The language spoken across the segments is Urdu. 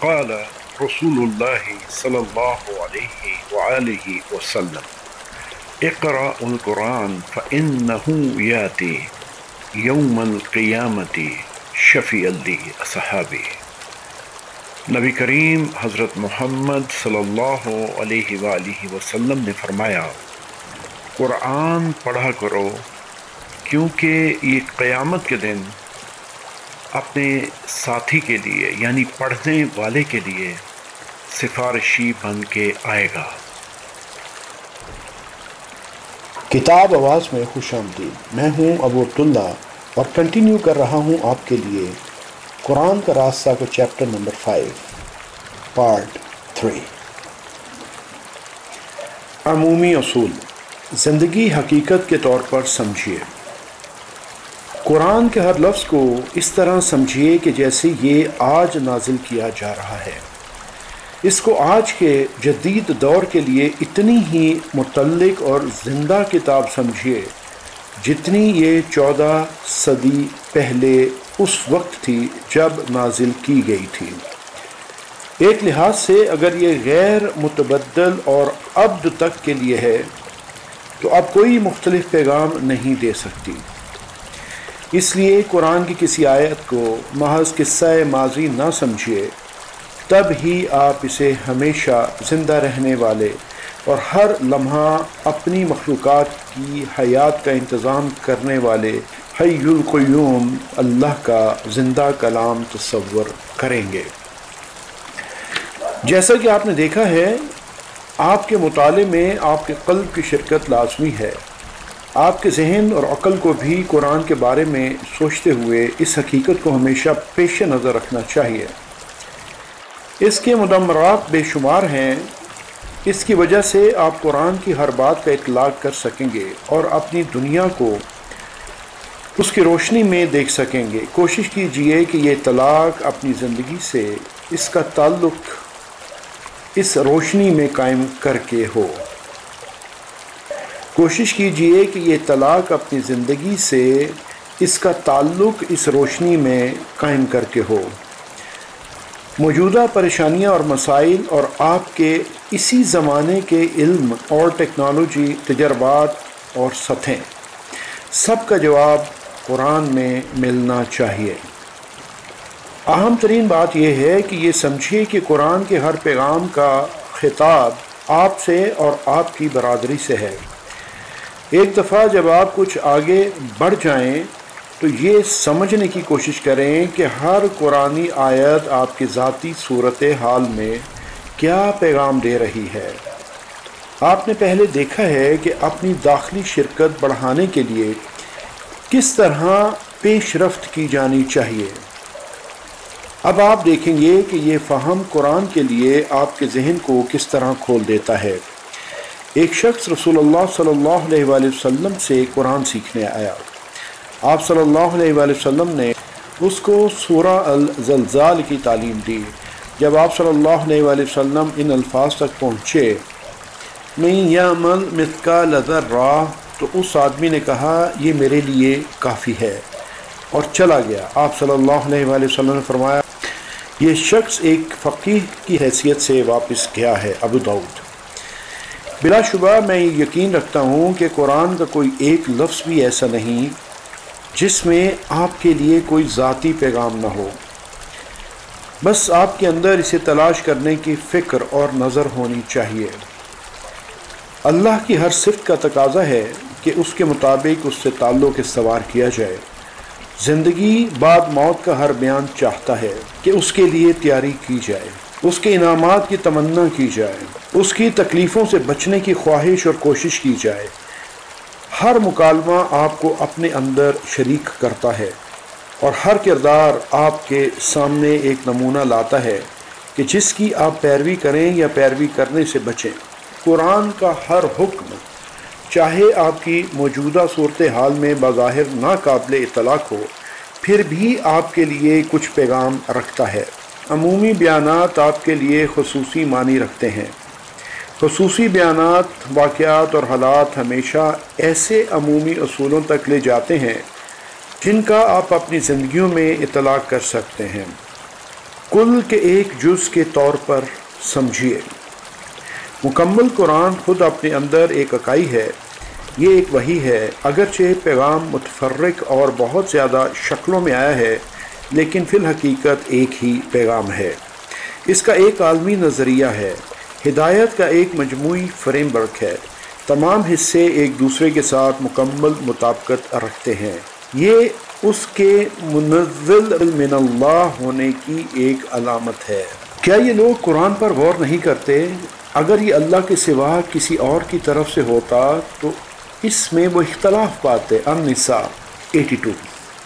قال رسول اللہ صلی اللہ علیہ وآلہ وسلم اقرأ القرآن فإنه يأتي یوم القیامت شفیعا لأصحابہ۔ نبی کریم حضرت محمد صلی اللہ علیہ وآلہ وسلم نے فرمایا، قرآن پڑھا کرو کیونکہ یہ قیامت کے دن اپنے ساتھی کے لیے یعنی پڑھنے والے کے لیے سفارشی بن کے آئے گا۔ کتاب آواز میں خوش آمدید۔ میں ہوں ابو عبداللہ اور کنٹینیو کر رہا ہوں آپ کے لیے قرآن کا راستہ کا چیپٹر نمبر 5 پارٹ 3۔ عمومی اصول، زندگی حقیقت کے طور پر سمجھیے۔ قرآن کے ہر لفظ کو اس طرح سمجھیے کہ جیسے یہ آج نازل کیا جا رہا ہے۔ اس کو آج کے جدید دور کے لیے اتنی ہی متعلق اور زندہ کتاب سمجھیے جتنی یہ 14 صدی پہلے اس وقت تھی جب نازل کی گئی تھی۔ ایک لحاظ سے اگر یہ غیر متبدل اور ابد تک کے لیے ہے تو اب کوئی مختلف پیغام نہیں دے سکتی۔ اس لیے قرآن کی کسی آیت کو محض قصہ ماضی نہ سمجھیے، تب ہی آپ اسے ہمیشہ زندہ رہنے والے اور ہر لمحہ اپنی مخلوقات کی حیات کا انتظام کرنے والے حی القیوم اللہ کا زندہ کلام تصور کریں گے۔ جیسا کہ آپ نے دیکھا ہے، آپ کے مطالعے میں آپ کے قلب کی شرکت لازمی ہے۔ آپ کے ذہن اور عقل کو بھی قرآن کے بارے میں سوچتے ہوئے اس حقیقت کو ہمیشہ پیش نظر رکھنا چاہیے۔ اس کے مدمرات بے شمار ہیں۔ اس کی وجہ سے آپ قرآن کی ہر بات کا اطلاق کر سکیں گے اور اپنی دنیا کو اس کی روشنی میں دیکھ سکیں گے۔ کوشش کیجئے کہ یہ اطلاق اپنی زندگی سے اس کا تعلق اس روشنی میں قائم کر کے ہو۔ کوشش کیجئے کہ یہ اطلاق اپنی زندگی سے اس کا تعلق اس روشنی میں قائم کر کے ہو۔ موجودہ پریشانیاں اور مسائل اور آپ کے اسی زمانے کے علم اور ٹیکنالوجی، تجربات اور سطحیں، سب کا جواب قرآن میں ملنا چاہیے۔ اہم ترین بات یہ ہے کہ یہ سمجھیے کہ قرآن کے ہر پیغام کا خطاب آپ سے اور آپ کی برادری سے ہے۔ ایک دفعہ جب آپ کچھ آگے بڑھ جائیں تو یہ سمجھنے کی کوشش کریں کہ ہر قرآنی آیت آپ کی ذاتی صورتحال میں کیا پیغام دے رہی ہے۔ آپ نے پہلے دیکھا ہے کہ اپنی داخلی شرکت بڑھانے کے لیے کس طرح پیش رفت کی جانی چاہیے۔ اب آپ دیکھیں گے کہ یہ فہم قرآن کے لیے آپ کے ذہن کو کس طرح کھول دیتا ہے۔ ایک شخص رسول اللہ صلی اللہ علیہ وآلہ وسلم سے قرآن سیکھنے آیا۔ آپ صلی اللہ علیہ وآلہ وسلم نے اس کو سورہ الزلزال کی تعلیم دی۔ جب آپ صلی اللہ علیہ وآلہ وسلم ان الفاظ تک پہنچے، من یعمل مثقال ذرہ، تو اس آدمی نے کہا یہ میرے لیے کافی ہے اور چلا گیا۔ آپ صلی اللہ علیہ وآلہ وسلم نے فرمایا یہ شخص ایک فقیہ کی حیثیت سے واپس گیا ہے۔ ابو داؤد۔ بلا شبہ میں یہ یقین رکھتا ہوں کہ قرآن کا کوئی ایک لفظ بھی ایسا نہیں جس میں آپ کے لیے کوئی ذاتی پیغام نہ ہو۔ بس آپ کے اندر اسے تلاش کرنے کی فکر اور نظر ہونی چاہیے۔ اللہ کی ہر صفت کا تقاضا ہے کہ اس کے مطابق اس سے تعلق استوار کیا جائے۔ زندگی بعد موت کا ہر بیان چاہتا ہے کہ اس کے لیے تیاری کی جائے، اس کے انعامات کی تمنا کی جائے، اس کی تکلیفوں سے بچنے کی خواہش اور کوشش کی جائے۔ ہر مکالمہ آپ کو اپنے اندر شریک کرتا ہے اور ہر کردار آپ کے سامنے ایک نمونہ لاتا ہے کہ جس کی آپ پیروی کریں یا پیروی کرنے سے بچیں۔ قرآن کا ہر حکم، چاہے آپ کی موجودہ صورتحال میں بظاہر ناقابل اطلاق ہو، پھر بھی آپ کے لیے کچھ پیغام رکھتا ہے۔ عمومی بیانات آپ کے لیے خصوصی معنی رکھتے ہیں۔ خصوصی بیانات، واقعات اور حالات ہمیشہ ایسے عمومی اصولوں تک لے جاتے ہیں جن کا آپ اپنی زندگیوں میں اطلاق کر سکتے ہیں۔ کل کے ایک جز کے طور پر سمجھیے۔ مکمل قرآن خود اپنے اندر ایک اکائی ہے، یہ ایک وحی ہے، اگرچہ پیغام متفرق اور بہت زیادہ شکلوں میں آیا ہے لیکن فی الحقیقت ایک ہی پیغام ہے۔ اس کا ایک عالمی نظریہ ہے، ہدایت کا ایک مجموعی فریم ورک ہے، تمام حصے ایک دوسرے کے ساتھ مکمل مطابقت رکھتے ہیں۔ یہ اس کے منزل من اللہ ہونے کی ایک علامت ہے۔ کیا یہ لوگ قرآن پر غور نہیں کرتے؟ اگر یہ اللہ کے سوا کسی اور کی طرف سے ہوتا تو اس میں وہ اختلاف پاتے۔ النساء 82۔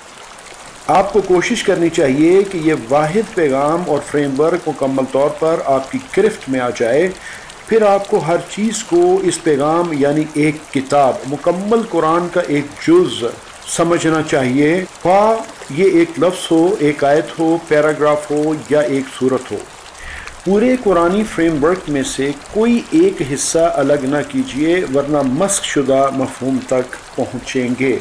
آپ کو کوشش کرنی چاہیے کہ یہ واحد پیغام اور فریم ورک مکمل طور پر آپ کی گرفت میں آ جائے، پھر آپ کو ہر چیز کو اس پیغام یعنی ایک کتاب، مکمل قرآن کا ایک جز سمجھنا چاہیے، خواہ یہ ایک لفظ ہو، ایک آیت ہو، پیراگراف ہو یا ایک سورت ہو۔ پورے قرآنی فریم ورک میں سے کوئی ایک حصہ الگ نہ کیجیے ورنہ مسخ شدہ مفہوم تک پہنچیں گے۔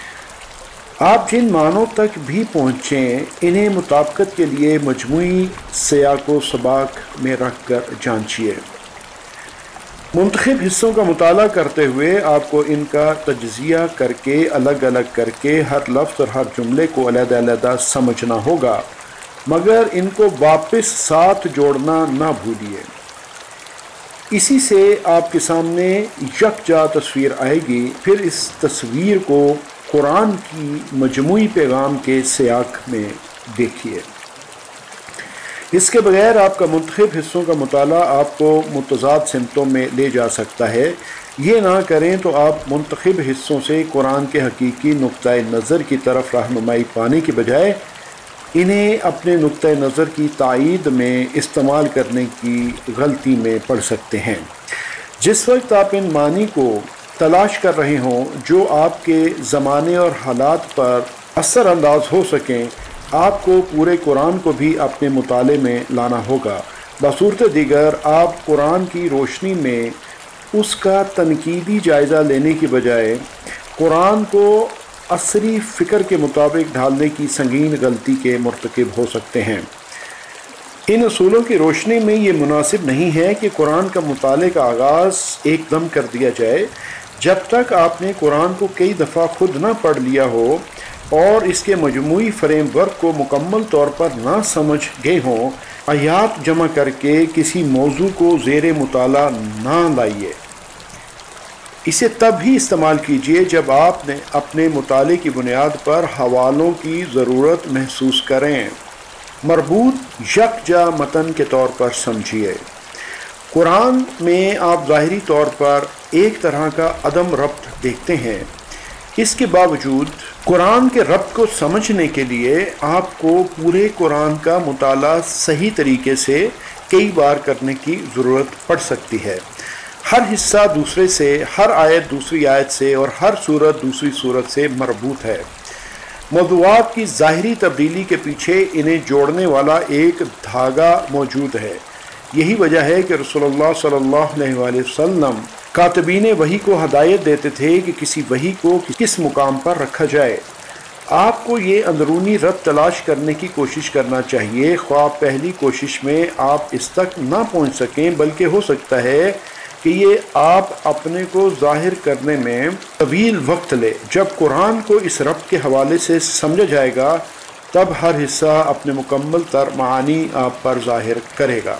آپ جن معنوں تک بھی پہنچیں انہیں مطابقت کے لیے مجموعی سیاق و سباق میں رکھ کر جانچیے۔ منتخب حصوں کا مطالعہ کرتے ہوئے آپ کو ان کا تجزیہ کر کے الگ الگ کر کے ہر لفظ اور ہر جملے کو علیحدہ علیحدہ سمجھنا ہوگا، مگر ان کو واپس ساتھ جوڑنا نہ بھولیے۔ اسی سے آپ کے سامنے یکجا تصویر آئے گی، پھر اس تصویر کو قرآن کی مجموعی پیغام کے سیاق میں دیکھیے۔ اس کے بغیر آپ کا منتخب حصوں کا مطالعہ آپ کو متضاد سمتوں میں لے جا سکتا ہے۔ یہ نہ کریں تو آپ منتخب حصوں سے قرآن کے حقیقی نقطۂ نظر کی طرف رہنمائی پانے کے بجائے انہیں اپنے نقطۂ نظر کی تائید میں استعمال کرنے کی غلطی میں پڑ سکتے ہیں۔ جس وقت آپ ان معنی کو تلاش کر رہے ہوں جو آپ کے زمانے اور حالات پر اثر انداز ہو سکیں، آپ کو پورے قرآن کو بھی اپنے مطالعے میں لانا ہوگا۔ بصورت دیگر آپ قرآن کی روشنی میں اس کا تنقیدی جائزہ لینے کی بجائے قرآن کو عصری فکر کے مطابق ڈھالنے کی سنگین غلطی کے مرتکب ہو سکتے ہیں۔ ان اصولوں کی روشنی میں یہ مناسب نہیں ہے کہ قرآن کا مطالعے کا آغاز ایک دم کر دیا جائے جب تک آپ نے قرآن کو کئی دفعہ خود نہ پڑھ لیا ہو اور اس کے مجموعی فریم ورک کو مکمل طور پر نہ سمجھ گئے ہوں۔ آیات جمع کر کے کسی موضوع کو زیر مطالعہ نہ لائیے، اسے تب ہی استعمال کیجیے جب آپ نے اپنے مطالعے کی بنیاد پر حوالوں کی ضرورت محسوس کریں۔ مربوط یکجا متن کے طور پر سمجھیے۔ قرآن میں آپ ظاہری طور پر ایک طرح کا عدم ربط دیکھتے ہیں، اس کے باوجود قرآن کے ربط کو سمجھنے کے لیے آپ کو پورے قرآن کا مطالعہ صحیح طریقے سے کئی بار کرنے کی ضرورت پڑ سکتی ہے۔ ہر حصہ دوسرے سے، ہر آیت دوسری آیت سے اور ہر صورت دوسری صورت سے مربوط ہے۔ موضوعات کی ظاہری تبدیلی کے پیچھے انہیں جوڑنے والا ایک دھاگا موجود ہے۔ یہی وجہ ہے کہ رسول اللہ صلی اللہ علیہ وآلہ وسلم کاتبین وحی کو ہدایت دیتے تھے کہ کسی وحی کو کس مقام پر رکھا جائے۔ آپ کو یہ اندرونی ربط تلاش کرنے کی کوشش کرنا چاہیے، خواہ پہلی کوشش میں آپ اس تک نہ پہنچ سکیں، بلکہ ہو سکتا ہے کہ یہ آپ اپنے کو ظاہر کرنے میں طویل وقت لے۔ جب قرآن کو اس ربط کے حوالے سے سمجھا جائے گا تب ہر حصہ اپنے مکمل تر معانی آپ پر ظاہر کرے گا۔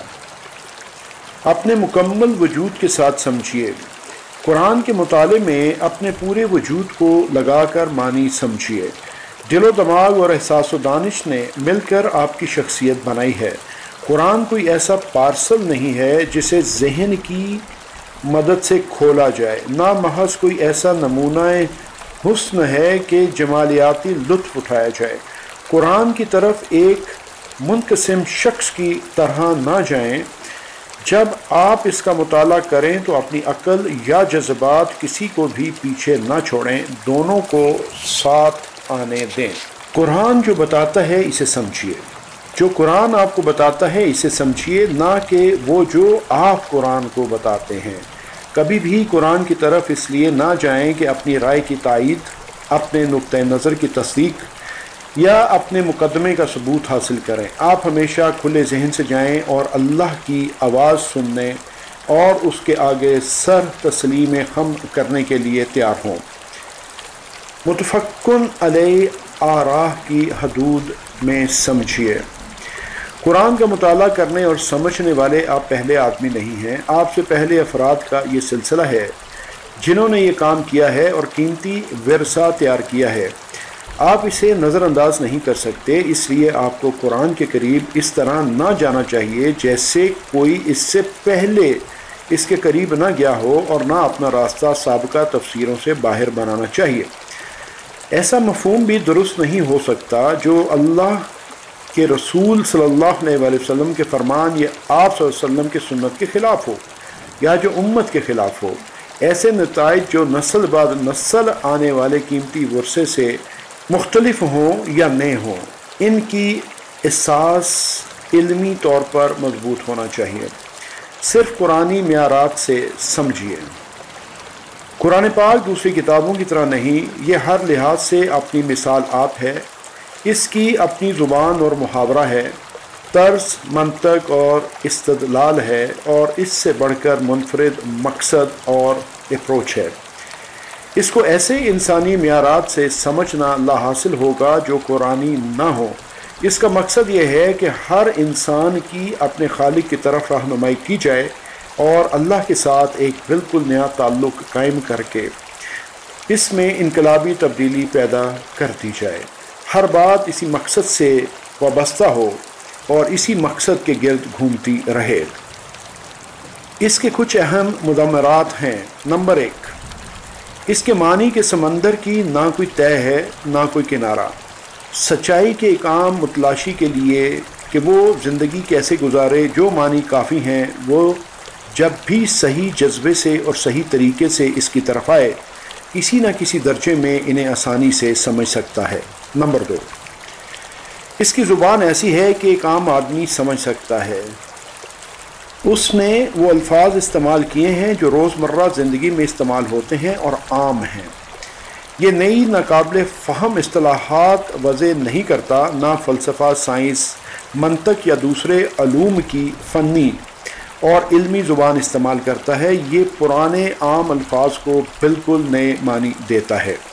اپنے مکمل وجود کے ساتھ سمجھیے۔ قرآن کے مطالعے میں اپنے پورے وجود کو لگا کر معنی سمجھیے۔ دل و دماغ اور احساس و دانش نے مل کر آپ کی شخصیت بنائی ہے۔ قرآن کوئی ایسا پارسل نہیں ہے جسے ذہن کی مدد سے کھولا جائے، نہ محض کوئی ایسا نمونہ حسن ہے کہ جمالیاتی لطف اٹھایا جائے۔ قرآن کی طرف ایک منقسم شخص کی طرح نہ جائیں۔ جب آپ اس کا مطالعہ کریں تو اپنی عقل یا جذبات کسی کو بھی پیچھے نہ چھوڑیں، دونوں کو ساتھ آنے دیں۔ قرآن جو بتاتا ہے اسے سمجھیے۔ جو قرآن آپ کو بتاتا ہے اسے سمجھیے، نہ کہ وہ جو آپ قرآن کو بتاتے ہیں۔ کبھی بھی قرآن کی طرف اس لیے نہ جائیں کہ اپنی رائے کی تائید، اپنے نقطۂ نظر کی تصدیق یا اپنے مقدمے کا ثبوت حاصل کریں۔ آپ ہمیشہ کھلے ذہن سے جائیں اور اللہ کی آواز سننے اور اس کے آگے سر تسلیم خم کرنے کے لیے تیار ہوں۔ متفقن علیہ آراء کی حدود میں سمجھیے۔ قرآن کا مطالعہ کرنے اور سمجھنے والے آپ پہلے آدمی نہیں ہیں، آپ سے پہلے افراد کا یہ سلسلہ ہے جنہوں نے یہ کام کیا ہے اور قیمتی ورثہ تیار کیا ہے۔ آپ اسے نظر انداز نہیں کر سکتے، اس لیے آپ کو قرآن کے قریب اس طرح نہ جانا چاہیے جیسے کوئی اس سے پہلے اس کے قریب نہ گیا ہو، اور نہ اپنا راستہ سابقہ تفسیروں سے باہر بنانا چاہیے۔ ایسا مفہوم بھی درست نہیں ہو سکتا جو اللہ کے رسول صلی اللہ علیہ وآلہ وسلم کے فرمان یا آپ صلی اللہ علیہ وسلم کے سنت کے خلاف ہو یا جو امت کے خلاف ہو۔ ایسے نتائج جو نسل بعد نسل آنے والے قیمتی ورثے سے مختلف ہوں یا نئے ہوں، ان کی اساس علمی طور پر مضبوط ہونا چاہیے۔ صرف قرآنی معیارات سے سمجھیے۔ قرآن پاک دوسری کتابوں کی طرح نہیں، یہ ہر لحاظ سے اپنی مثال آپ ہے، اس کی اپنی زبان اور محاورہ ہے، طرز، منطق اور استدلال ہے، اور اس سے بڑھ کر منفرد مقصد اور اپروچ ہے۔ اس کو ایسے انسانی معیارات سے سمجھنا لا حاصل ہوگا جو قرآنی نہ ہو۔ اس کا مقصد یہ ہے کہ ہر انسان کی اپنے خالق کی طرف رہنمائی کی جائے اور اللہ کے ساتھ ایک بالکل نیا تعلق قائم کر کے اس میں انقلابی تبدیلی پیدا کر دی جائے۔ ہر بات اسی مقصد سے وابستہ ہو اور اسی مقصد کے گرد گھومتی رہے۔ اس کے کچھ اہم مضمرات ہیں۔ نمبر 1، اس کے معنی کے سمندر کی نہ کوئی طے ہے نہ کوئی کنارہ۔ سچائی کے ایک عام متلاشی کے لیے کہ وہ زندگی کیسے گزارے، جو معنی کافی ہیں وہ جب بھی صحیح جذبے سے اور صحیح طریقے سے اس کی طرف آئے، کسی نہ کسی درجے میں انہیں آسانی سے سمجھ سکتا ہے۔ نمبر 2، اس کی زبان ایسی ہے کہ ایک عام آدمی سمجھ سکتا ہے۔ اس نے وہ الفاظ استعمال کیے ہیں جو روزمرہ زندگی میں استعمال ہوتے ہیں اور عام ہیں۔ یہ نئی ناقابل فہم اصطلاحات وضع نہیں کرتا، نہ فلسفہ، سائنس، منطق یا دوسرے علوم کی فنی اور علمی زبان استعمال کرتا ہے۔ یہ پرانے عام الفاظ کو بالکل نئے معنی دیتا ہے۔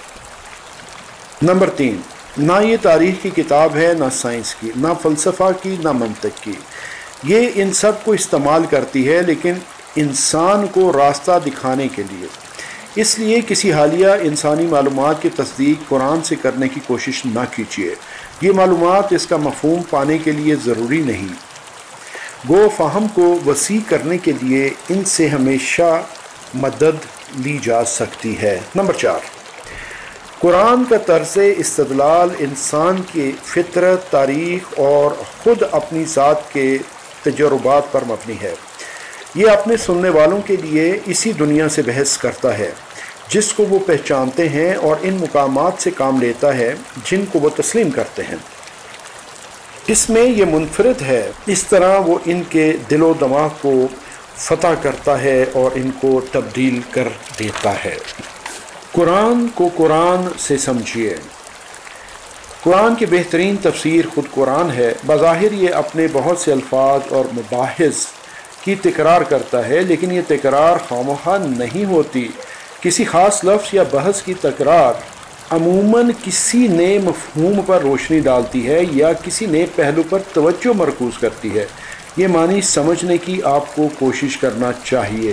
نمبر 3، نہ یہ تاریخ کی کتاب ہے، نہ سائنس کی، نہ فلسفہ کی، نہ منطق کی۔ یہ ان سب کو استعمال کرتی ہے لیکن انسان کو راستہ دکھانے کے لیے۔ اس لیے کسی حالیہ انسانی معلومات کی تصدیق قرآن سے کرنے کی کوشش نہ کیجیے۔ یہ معلومات اس کا مفہوم پانے کے لیے ضروری نہیں، گو فہم کو وسیع کرنے کے لیے ان سے ہمیشہ مدد لی جا سکتی ہے۔ نمبر 4، قرآن کا طرز استدلال انسان کی فطرت، تاریخ اور خود اپنی ذات کے تجربات پر مبنی ہے۔ یہ اپنے سننے والوں کے لیے اسی دنیا سے بحث کرتا ہے جس کو وہ پہچانتے ہیں، اور ان مقامات سے کام لیتا ہے جن کو وہ تسلیم کرتے ہیں۔ اس میں یہ منفرد ہے، اس طرح وہ ان کے دل و دماغ کو فتح کرتا ہے اور ان کو تبدیل کر دیتا ہے۔ قرآن کو قرآن سے سمجھیے۔ قرآن کی بہترین تفسیر خود قرآن ہے۔ بظاہر یہ اپنے بہت سے الفاظ اور مباحث کی تکرار کرتا ہے، لیکن یہ تکرار خواہ نہیں ہوتی۔ کسی خاص لفظ یا بحث کی تکرار عموماً کسی نئے مفہوم پر روشنی ڈالتی ہے یا کسی نئے پہلو پر توجہ مرکوز کرتی ہے۔ یہ معنی سمجھنے کی آپ کو کوشش کرنا چاہیے۔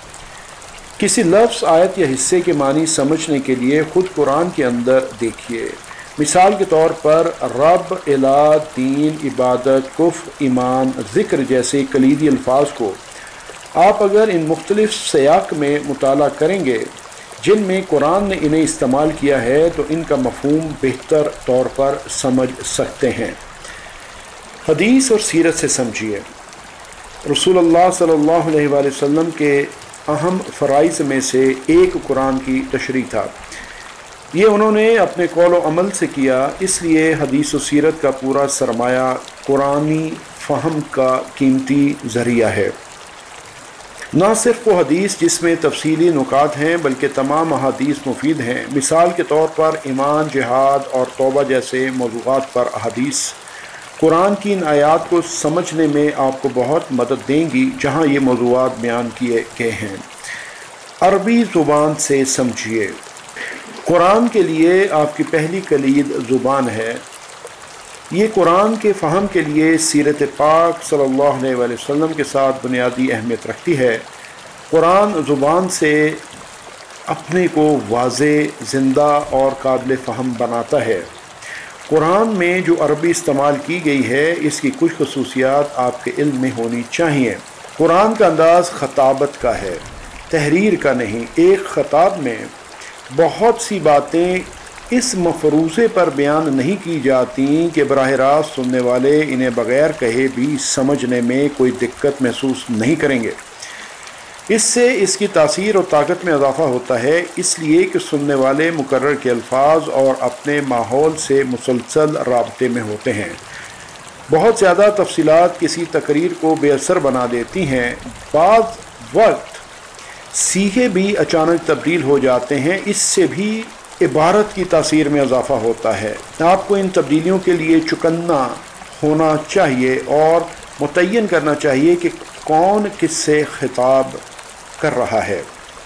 کسی لفظ، آیت یا حصے کے معنی سمجھنے کے لیے خود قرآن کے اندر دیکھیے۔ مثال کے طور پر رب، الہ، دین، عبادت، کفر، ایمان، ذکر جیسے کلیدی الفاظ کو آپ اگر ان مختلف سیاق میں مطالعہ کریں گے جن میں قرآن نے انہیں استعمال کیا ہے تو ان کا مفہوم بہتر طور پر سمجھ سکتے ہیں۔ حدیث اور سیرت سے سمجھیے۔ رسول اللہ صلی اللہ علیہ وآلہ وسلم کے اہم فرائض میں سے ایک قرآن کی تشریح تھا۔ یہ انہوں نے اپنے قول و عمل سے کیا، اس لیے حدیث و سیرت کا پورا سرمایہ قرآنی فہم کا قیمتی ذریعہ ہے۔ نہ صرف وہ حدیث جس میں تفصیلی نکات ہیں بلکہ تمام احادیث مفید ہیں۔ مثال کے طور پر ایمان، جہاد اور توبہ جیسے موضوعات پر احادیث قرآن کی ان آیات کو سمجھنے میں آپ کو بہت مدد دیں گی جہاں یہ موضوعات بیان کیے گئے ہیں۔ عربی زبان سے سمجھیے۔ قرآن کے لیے آپ کی پہلی کلید زبان ہے۔ یہ قرآن کے فہم کے لیے سیرت پاک صلی اللہ علیہ وآلہ وسلم کے ساتھ بنیادی اہمیت رکھتی ہے۔ قرآن زبان سے اپنے کو واضح، زندہ اور قابل فہم بناتا ہے۔ قرآن میں جو عربی استعمال کی گئی ہے اس کی کچھ خصوصیات آپ کے علم میں ہونی چاہیے۔ قرآن کا انداز خطابت کا ہے، تحریر کا نہیں۔ ایک خطاب میں بہت سی باتیں اس مفروضے پر بیان نہیں کی جاتی کہ براہ راست سننے والے انہیں بغیر کہے بھی سمجھنے میں کوئی دقت محسوس نہیں کریں گے۔ اس سے اس کی تاثیر اور طاقت میں اضافہ ہوتا ہے، اس لیے کہ سننے والے مقرر کے الفاظ اور اپنے ماحول سے مسلسل رابطے میں ہوتے ہیں۔ بہت زیادہ تفصیلات کسی تقریر کو بے اثر بنا دیتی ہیں۔ بعض وقت صیغے بھی اچانک تبدیل ہو جاتے ہیں، اس سے بھی عبارت کی تاثیر میں اضافہ ہوتا ہے۔ آپ کو ان تبدیلیوں کے لیے چکنا ہونا چاہیے اور متعین کرنا چاہیے کہ کون کس سے خطاب کر رہا ہے۔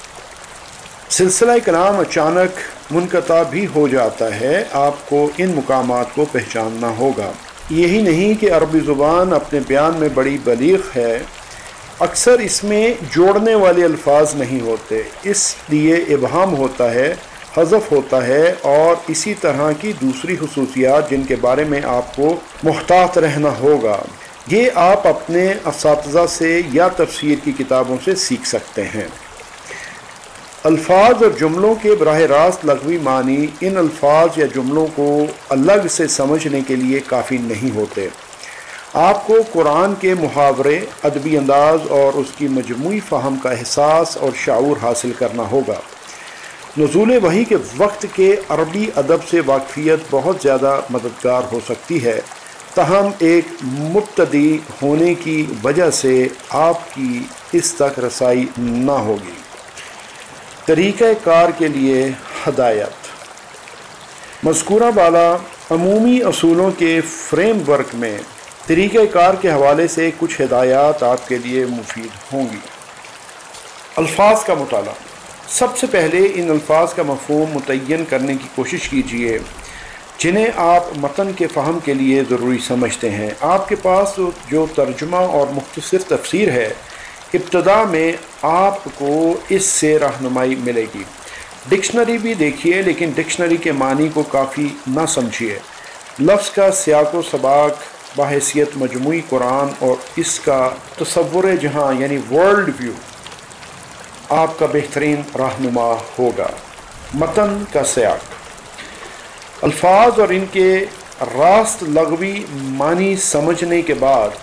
سلسلہ کلام اچانک منقطع بھی ہو جاتا ہے، آپ کو ان مقامات کو پہچاننا ہوگا۔ یہی نہیں کہ عربی زبان اپنے بیان میں بڑی بلیغ ہے، اکثر اس میں جوڑنے والے الفاظ نہیں ہوتے، اس لیے ابہام ہوتا ہے، حذف ہوتا ہے اور اسی طرح کی دوسری خصوصیات جن کے بارے میں آپ کو محتاط رہنا ہوگا۔ یہ آپ اپنے اساتذہ سے یا تفسیر کی کتابوں سے سیکھ سکتے ہیں۔ الفاظ اور جملوں کے براہ راست لغوی معنی ان الفاظ یا جملوں کو الگ سے سمجھنے کے لیے کافی نہیں ہوتے۔ آپ کو قرآن کے محاورے، ادبی انداز اور اس کی مجموعی فہم کا احساس اور شعور حاصل کرنا ہوگا۔ نزول وحی کے وقت کے عربی ادب سے واقفیت بہت زیادہ مددگار ہو سکتی ہے، تاہم ایک مبتدی ہونے کی وجہ سے آپ کی اس تک رسائی نہ ہوگی۔ طریقہ کار کے لیے ہدایت۔ مذکورہ بالا عمومی اصولوں کے فریم ورک میں طریقہ کار کے حوالے سے کچھ ہدایات آپ کے لیے مفید ہوں گی۔ الفاظ کا مطالعہ۔ سب سے پہلے ان الفاظ کا مفہوم متعین کرنے کی کوشش کیجیے جنہیں آپ متن کے فہم کے لیے ضروری سمجھتے ہیں۔ آپ کے پاس جو ترجمہ اور مختصر تفسیر ہے، ابتدا میں آپ کو اس سے رہنمائی ملے گی۔ ڈکشنری بھی دیکھیے، لیکن ڈکشنری کے معنی کو کافی نہ سمجھیے۔ لفظ کا سیاق و سباق بحیثیت مجموعی قرآن اور اس کا تصور جہاں یعنی ورلڈ ویو آپ کا بہترین رہنما ہوگا۔ متن کا سیاق۔ الفاظ اور ان کے راست لغوی معنی سمجھنے کے بعد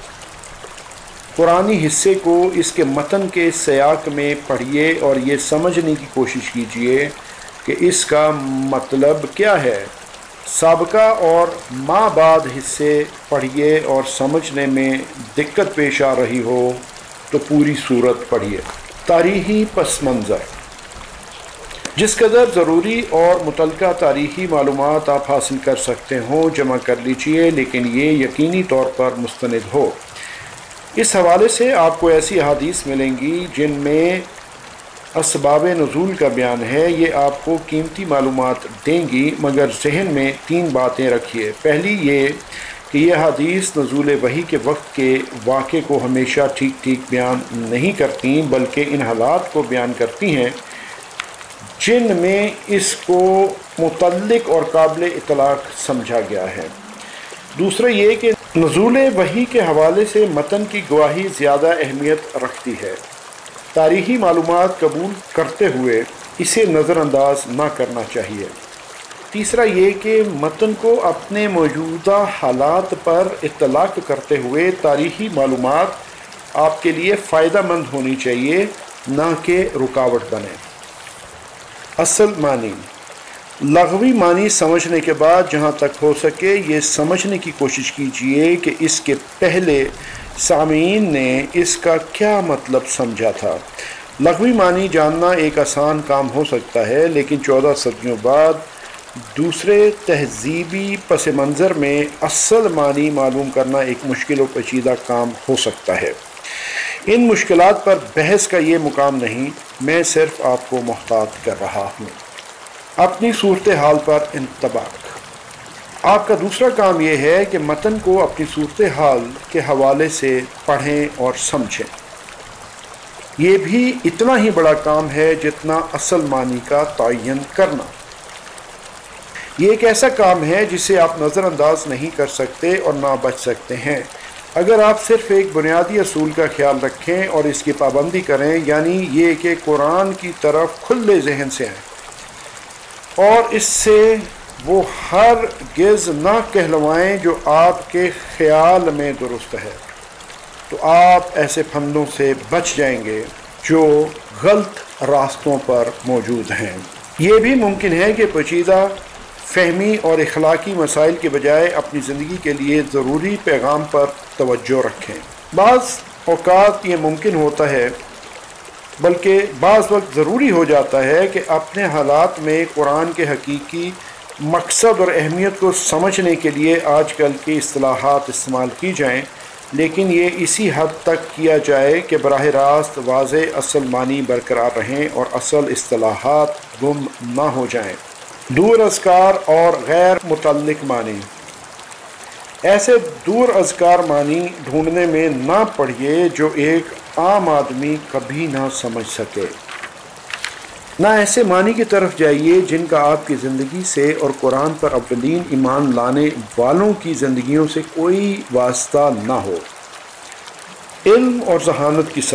قرآنی حصے کو اس کے متن کے سیاق میں پڑھیے اور یہ سمجھنے کی کوشش کیجیے کہ اس کا مطلب کیا ہے۔ سابقہ اور ما بعد حصے پڑھیے اور سمجھنے میں دقت پیش آ رہی ہو تو پوری صورت پڑھیے۔ تاریخی پس منظر۔ جس قدر ضروری اور متعلقہ تاریخی معلومات آپ حاصل کر سکتے ہوں جمع کر لیجیے، لیکن یہ یقینی طور پر مستند ہو۔ اس حوالے سے آپ کو ایسی احادیث ملیں گی جن میں اسباب نزول کا بیان ہے۔ یہ آپ کو قیمتی معلومات دیں گی، مگر ذہن میں 3 باتیں رکھیے۔ پہلی یہ کہ یہ حدیث نزول وحی کے وقت کے واقعے کو ہمیشہ ٹھیک ٹھیک بیان نہیں کرتی، بلکہ ان حالات کو بیان کرتی ہیں جن میں اس کو متعلق اور قابل اطلاق سمجھا گیا ہے۔ دوسرا یہ کہ نزول وحی کے حوالے سے متن کی گواہی زیادہ اہمیت رکھتی ہے۔ تاریخی معلومات قبول کرتے ہوئے اسے نظر انداز نہ کرنا چاہیے۔ تیسرا یہ کہ متن کو اپنے موجودہ حالات پر اطلاق کرتے ہوئے تاریخی معلومات آپ کے لیے فائدہ مند ہونی چاہیے، نہ کہ رکاوٹ بنے۔ اصل معنی۔ لغوی معنی سمجھنے کے بعد جہاں تک ہو سکے یہ سمجھنے کی کوشش کیجئے کہ اس کے پہلے سامعین نے اس کا کیا مطلب سمجھا تھا۔ لغوی معنی جاننا ایک آسان کام ہو سکتا ہے، لیکن 14 صدیوں بعد دوسرے تہذیبی پس منظر میں اصل معنی معلوم کرنا ایک مشکل و پیچیدہ کام ہو سکتا ہے۔ ان مشکلات پر بحث کا یہ مقام نہیں، میں صرف آپ کو محتاط کر رہا ہوں۔ اپنی صورتحال پر انطباق۔ آپ کا دوسرا کام یہ ہے کہ متن کو اپنی صورتحال کے حوالے سے پڑھیں اور سمجھیں۔ یہ بھی اتنا ہی بڑا کام ہے جتنا اصل معنی کا تعین کرنا۔ یہ ایک ایسا کام ہے جسے آپ نظر انداز نہیں کر سکتے اور نہ بچ سکتے ہیں۔ اگر آپ صرف ایک بنیادی اصول کا خیال رکھیں اور اس کی پابندی کریں، یعنی یہ کہ قرآن کی طرف کھلے ذہن سے آئیں اور اس سے وہ ہرگز نہ کہلوائیں جو آپ کے خیال میں درست ہے، تو آپ ایسے پھندوں سے بچ جائیں گے جو غلط راستوں پر موجود ہیں۔ یہ بھی ممکن ہے کہ پیچیدہ فہمی اور اخلاقی مسائل کے بجائے اپنی زندگی کے لیے ضروری پیغام پر توجہ رکھیں۔ بعض اوقات یہ ممکن ہوتا ہے، بلکہ بعض وقت ضروری ہو جاتا ہے کہ اپنے حالات میں قرآن کے حقیقی مقصد اور اہمیت کو سمجھنے کے لیے آج کل کی اصطلاحات استعمال کی جائیں، لیکن یہ اسی حد تک کیا جائے کہ براہ راست واضح اصل معنی برقرار رہیں اور اصل اصطلاحات گم نہ ہو جائیں۔ دور اذکار اور غیر متعلق معنی۔ ایسے دور اذکار معنی ڈھونڈنے میں نہ پڑیے جو ایک عام آدمی کبھی نہ سمجھ سکے۔ نہ ایسے معنی کی طرف جائیے جن کا آپ کی زندگی سے اور قرآن پر اولین ایمان لانے والوں کی زندگیوں سے کوئی واسطہ نہ ہو۔ علم اور ذہانت کی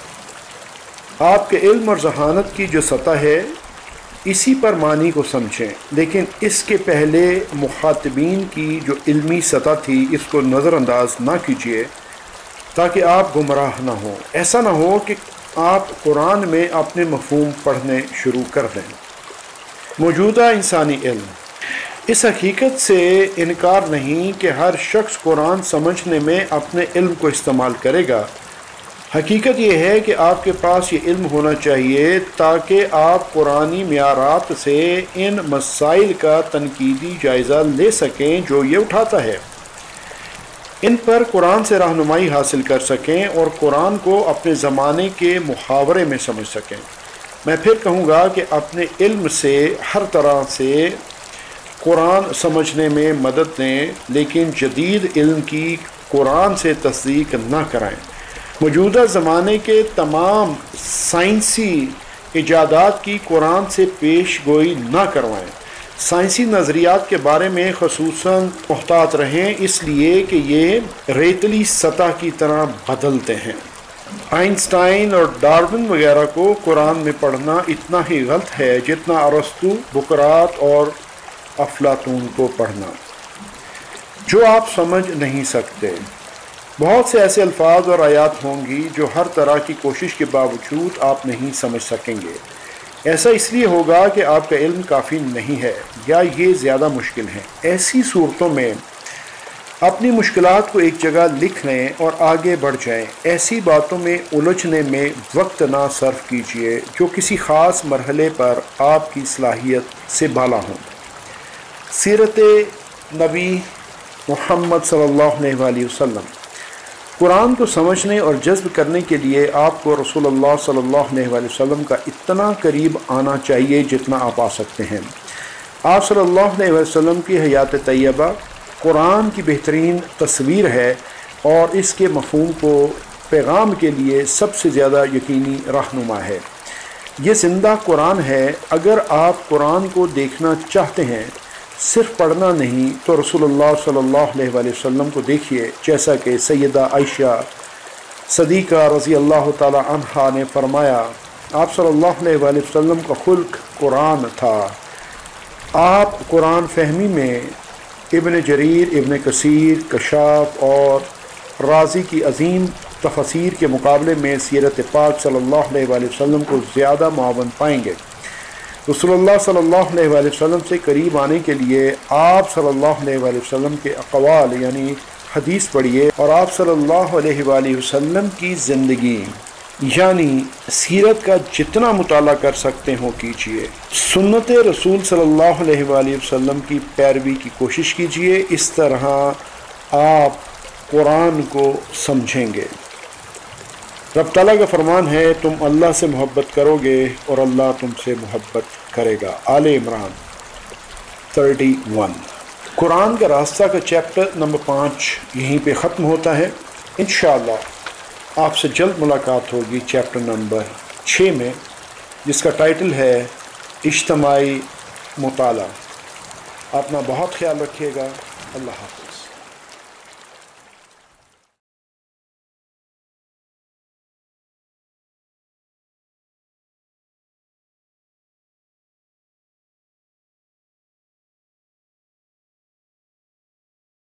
سطح۔ آپ کے علم اور ذہانت کی جو سطح ہے اسی پر معنی کو سمجھیں، لیکن اس کے پہلے مخاطبین کی جو علمی سطح تھی اس کو نظر انداز نہ کیجیے تاکہ آپ گمراہ نہ ہوں۔ ایسا نہ ہو کہ آپ قرآن میں اپنے مفہوم پڑھنے شروع کر دیں۔ موجودہ انسانی علم۔ اس حقیقت سے انکار نہیں کہ ہر شخص قرآن سمجھنے میں اپنے علم کو استعمال کرے گا۔ حقیقت یہ ہے کہ آپ کے پاس یہ علم ہونا چاہیے تاکہ آپ قرآنی معیارات سے ان مسائل کا تنقیدی جائزہ لے سکیں جو یہ اٹھاتا ہے، ان پر قرآن سے رہنمائی حاصل کر سکیں اور قرآن کو اپنے زمانے کے محاورے میں سمجھ سکیں۔ میں پھر کہوں گا کہ اپنے علم سے ہر طرح سے قرآن سمجھنے میں مدد دیں، لیکن جدید علم کی قرآن سے تصدیق نہ کرائیں۔ موجودہ زمانے کے تمام سائنسی ایجادات کی قرآن سے پیش گوئی نہ کروائیں۔ سائنسی نظریات کے بارے میں خصوصاً محتاط رہیں، اس لیے کہ یہ ریتلی سطح کی طرح بدلتے ہیں۔ آئنسٹائن اور ڈارون وغیرہ کو قرآن میں پڑھنا اتنا ہی غلط ہے جتنا ارسطو، بقراط اور افلاطون کو پڑھنا، جو آپ سمجھ نہیں سکتے۔ بہت سے ایسے الفاظ اور آیات ہوں گی جو ہر طرح کی کوشش کے باوجود آپ نہیں سمجھ سکیں گے۔ ایسا اس لیے ہوگا کہ آپ کا علم کافی نہیں ہے یا یہ زیادہ مشکل ہے۔ ایسی صورتوں میں اپنی مشکلات کو ایک جگہ لکھ لیں اور آگے بڑھ جائیں۔ ایسی باتوں میں الجھنے میں وقت نہ صرف کیجیے جو کسی خاص مرحلے پر آپ کی صلاحیت سے بالا ہوں۔ سیرت نبی محمد صلی اللہ علیہ وآلہ وسلم۔ قرآن کو سمجھنے اور جذب کرنے کے لیے آپ کو رسول اللہ صلی اللہ علیہ وآلہ وسلم کا اتنا قریب آنا چاہیے جتنا آپ آ سکتے ہیں۔ آپ صلی اللہ علیہ وسلم کی حیات طیبہ قرآن کی بہترین تصویر ہے اور اس کے مفہوم کو پیغام کے لیے سب سے زیادہ یقینی رہنما ہے۔ یہ زندہ قرآن ہے۔ اگر آپ قرآن کو دیکھنا چاہتے ہیں، صرف پڑھنا نہیں، تو رسول اللہ صلی اللہ علیہ وآلہ وسلم کو دیکھیے، جیسا کہ سیدہ عائشہ صدیقہ رضی اللہ تعالی عنہا نے فرمایا، آپ صلی اللہ علیہ وآلہ وسلم کا خلق قرآن تھا۔ آپ قرآن فہمی میں ابن جریر، ابن کثیر، کشاف اور رازی کی عظیم تفسیر کے مقابلے میں سیرت پاک صلی اللہ علیہ وآلہ وسلم کو زیادہ معاون پائیں گے۔ रसूलुल्लाह सल्लल्लाहु अलैहि वसल्लम से करीब आने के लिए आप सल्लल्लाहु अलैहि वसल्लम के अक़वाल यानी हदीस पढ़िए और आप सल्लल्लाहु अलैहि वसल्लम की ज़िंदगी यानी सीरत का जितना मुताला कर सकते हो कीजिए। सुन्नत रसूल सल्लल्लाहु अलैहि वसल्लम की पैरवी की कोशिश कीजिए। इस तरह आप कुरान को समझेंगे। रब ताला का फरमान है, तुम अल्लाह से मोहब्बत करोगे और अल्लाह तुमसे मोहब्बत करेगा। आले इमरान 31। कुरान का रास्ता का चैप्टर नंबर 5 यहीं पे ख़त्म होता है। इंशाअल्लाह आपसे जल्द मुलाकात होगी चैप्टर नंबर 6 में, जिसका टाइटल है इज्तिमाई मुताला। अपना बहुत ख्याल रखिएगा। अल्लाह हाफ़िज़।